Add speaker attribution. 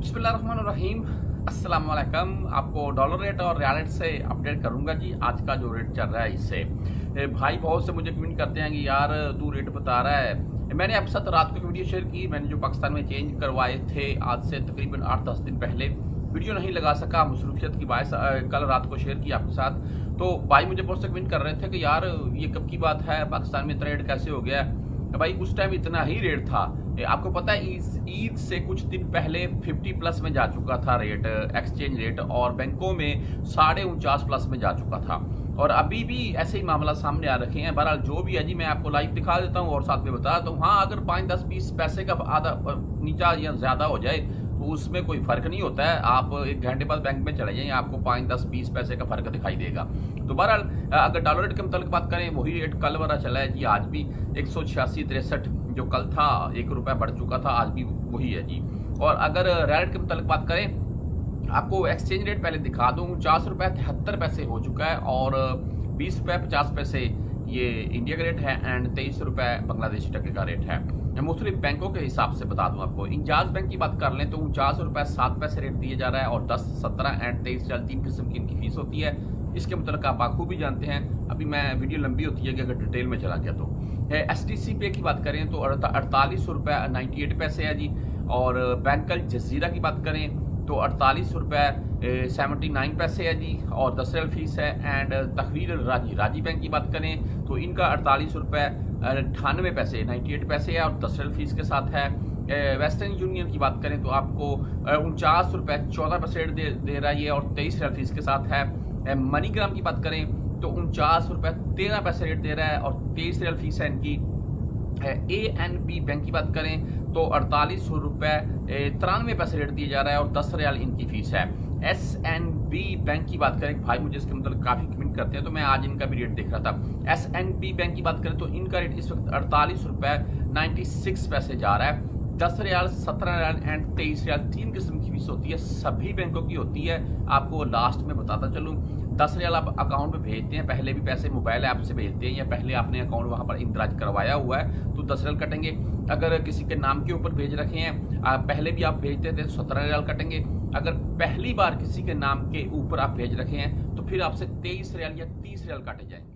Speaker 1: बिस्मिल्लाहिर्रहमानिर्रहीम। अस्सलाम वालेकुम। आपको डॉलर रेट और रियाल रेट से अपडेट करूंगा जी। आज का जो रेट चल रहा है इससे भाई बहुत से मुझे कमेंट करते हैं कि यार तू रेट बता रहा है। मैंने आपके साथ रात को एक वीडियो शेयर की, मैंने जो पाकिस्तान में चेंज करवाए थे आज से तकरीबन 8-10 दिन पहले। वीडियो नहीं लगा सका मसरूफियत की बायस, कल रात को शेयर किया आपके साथ। तो भाई मुझे बहुत से कमेंट कर रहे थे कि यार ये कब की बात है, पाकिस्तान में इतना रेट कैसे हो गया। भाई उस टाइम इतना ही रेट था। आपको पता है ईद से कुछ दिन पहले 50+ में जा चुका था रेट, एक्सचेंज रेट, और बैंकों में 49.5+ में जा चुका था। और अभी भी ऐसे ही मामला सामने आ रखे हैं। बहरहाल जो भी है जी, मैं आपको लाइव दिखा देता हूँ और साथ में बता देता हूँ। हाँ, अगर 5-10-20 पैसे का आधा नीचा या ज्यादा हो जाए तो उसमें कोई फर्क नहीं होता है। आप 1 घंटे बाद बैंक में चले जाइए, आपको 5-10-20 पैसे का फर्क दिखाई देगा। तो बहरहाल अगर डॉलर रेट के मुताबिक बात करें, वही रेट कल वाला चला है जी। आज भी 186.63 जो कल था, 1 रुपया बढ़ चुका था, आज भी वही है जी। और अगर रियाल रेट के मुताबिक बात करें, आपको एक्सचेंज रेट पहले दिखा दूं। 49.73 हो चुका है और 20.50 ये इंडिया का रेट है एंड 23 रुपए बांग्लादेशी टके का रेट है। मुख्तलिफ बैंकों के हिसाब से बता दूं आपको। इंजाज बैंक की बात कर लें तो 49.07 रेट दिया जा रहा है और 10, 17 एंड 23 3 किस्म की इनकी फीस होती है। इसके मुताबिक आप बाखूबी जानते हैं। अभी मैं वीडियो लंबी होती है कि अगर डिटेल में चला गया तो। STC पे की बात करें तो 48.98 है जी। और बैंक अल जजीरा की बात करें तो 48.79 है जी और 10 रियाल फीस है। एंड तहवीर राजी बैंक की बात करें तो इनका 48.98 98 है और 10 रियाल फीस के साथ है। वेस्टर्न यूनियन की बात करें तो आपको 49.14 दे रहा है ये और 23 रियाल फीस के साथ है। मनीग्राम की बात करें तो 49.13 रेट दे रहा है और 23 रियाल फीस है इनकी। ANB बैंक की बात करें तो 48.93 रेट दिया जा रहा है और 10 रियाल इनकी फीस है। SNB बैंक की बात करें, भाई मुझे इसके मतलब काफी कमेंट करते हैं तो मैं आज इनका भी रेट देख रहा था। SNB बैंक की बात करें तो इनका रेट इस वक्त 48.96 जा रहा है। 10 रियाल, 17 रियाल एंड 23 रियाल 3 किस्म की फीस होती है, सभी बैंकों की होती है। आपको लास्ट में बताता चलूं, 10 रियाल आप अकाउंट में भेजते हैं, पहले भी पैसे मोबाइल ऐप से भेजते हैं या पहले आपने अकाउंट वहां पर इंदराज करवाया हुआ है तो 10 रियाल कटेंगे। अगर किसी के नाम के ऊपर भेज रखे हैं, पहले भी आप भेजते थे तो 17 रियाल कटेंगे। अगर पहली बार किसी के नाम के ऊपर आप भेज रखे हैं तो फिर आपसे 23 रियाल या 30 रियाल काटे जाएंगे।